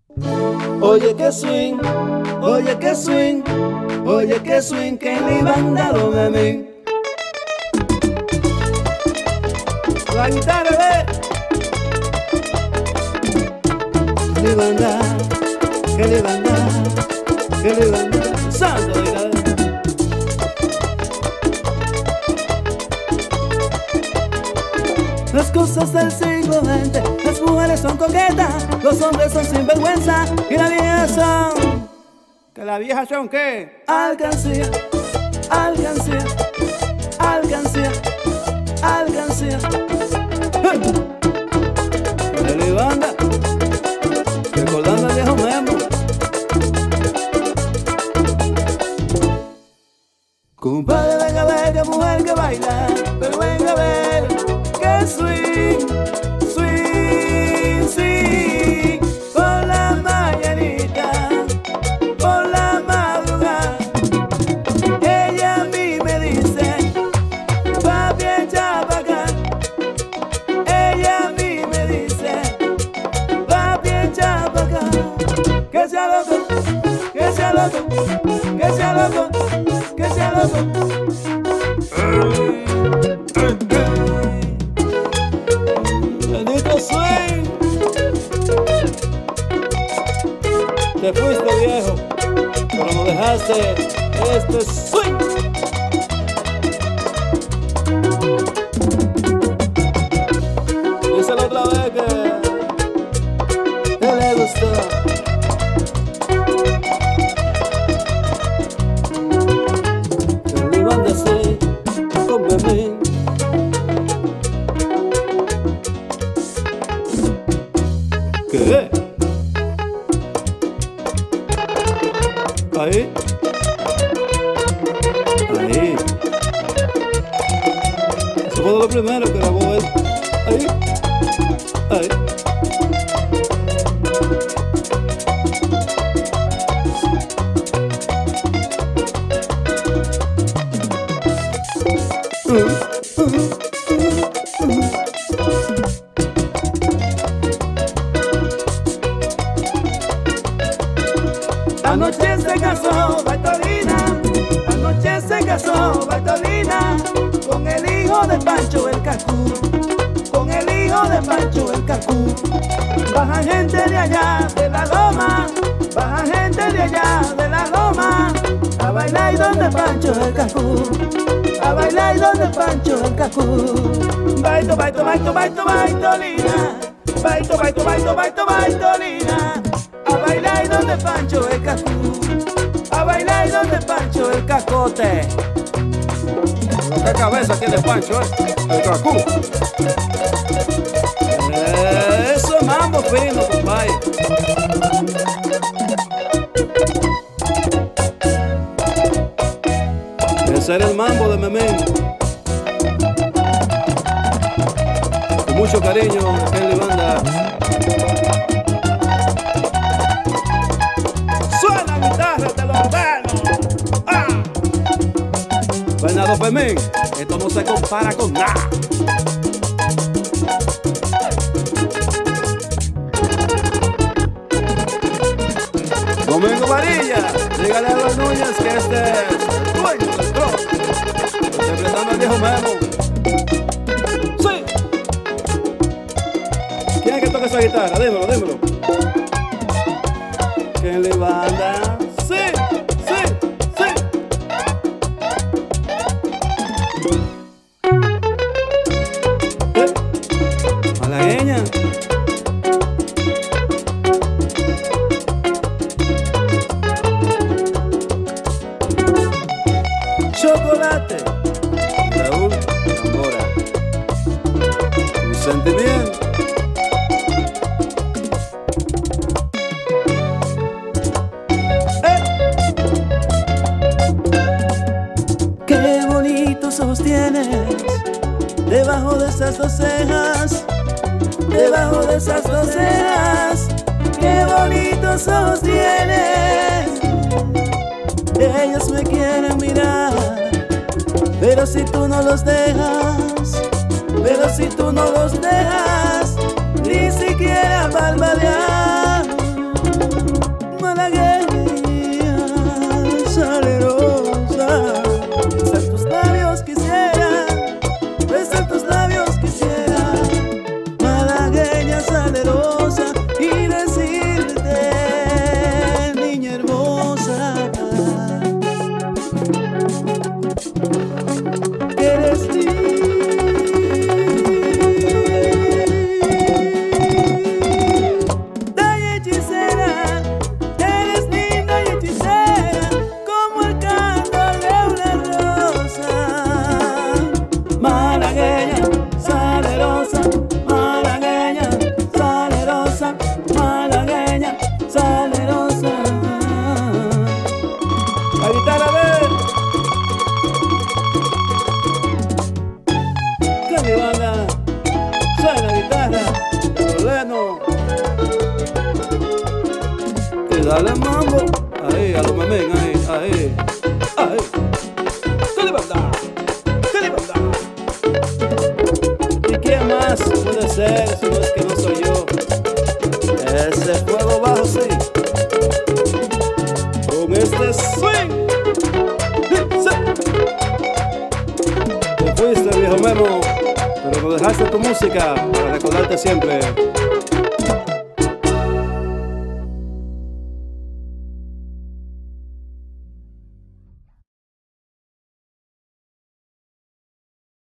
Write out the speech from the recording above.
Oye que swing, oye que swing, oye que swing que le iban dado a mí. La guitarra, ve. Que le iban a dar, que le iban a dar, que le iban a dar. Santo de la... Las cosas del siglo XX, las mujeres son coquetas, los hombres son sinvergüenza y las viejas son... ¿Que las viejas son qué? Alcancía, alcancía, alcancía, alcancía. De la banda, recordando al viejo Memo. Compadre, venga a ver qué mujer que baila, pero venga a ver que swing, swing, swing. Por la mañanita, por la madrugada, ella a mí me dice, papi, echa pa' acá. Ella a mí me dice, papi, echa pa' acá. Que sea loco, que sea loco, que sea loco, que sea loco. Bendito swing. Te fuiste viejo, pero no dejaste este swing. Díselo otra vez que le gustó. Que le iban a decir con Memín. ¿Qué? Ahí. Ahí. Eso fue lo primero que grabó él. Ahí. Ahí. Anoche se casó Bartolina, anoche se casó Bartolina con el hijo de Pancho el Cacú, con el hijo de Pancho el Cacú. Baja gente de allá de la loma, baja gente de allá de la loma, a bailar y donde Pancho el Cacú, a bailar y donde Pancho el Cacú. Baito, baito, baito, baito, baitolina, baito, baito, baito, baito, baitolina. A bailar y donde Pancho el Cacú, a bailar y donde Pancho el Cacote. ¿Qué cabeza tiene Pancho, el Cacú? Eso es mambo fino, compadre. Ese era el mambo de Memín. Con mucho cariño, en la banda. Suena guitarra de los buenos. ¡Ah! Bernardo Memín, esto no se compara con nada. Domingo Varilla, dígale a los Núñez que este es dueño del trono, interpretando al viejo Memo. Sí. ¿Quién es que toca esa guitarra? Dímelo, dímelo. ¿Quién le banda? Sí, sí, sí. Malagueña. Chocolate. Raúl Zamora. Un sentimiento. Qué bonitos ojos tienes debajo de esas dos cejas, debajo de esas dos cejas. Qué bonitos ojos tienes. Ellos me quieren mirar, pero si tú no los dejas, pero si tú no los dejas, ni siquiera parpadear. dale mambo, ahí, a los mamén, ahí. ¡Qué libertad! ¡Qué libertad! ¿Y quién más puede ser si no es que no soy yo? Ese fuego bajo, sí. Con este swing. Te fuiste, viejo Memo, pero no dejaste tu música para recordarte siempre.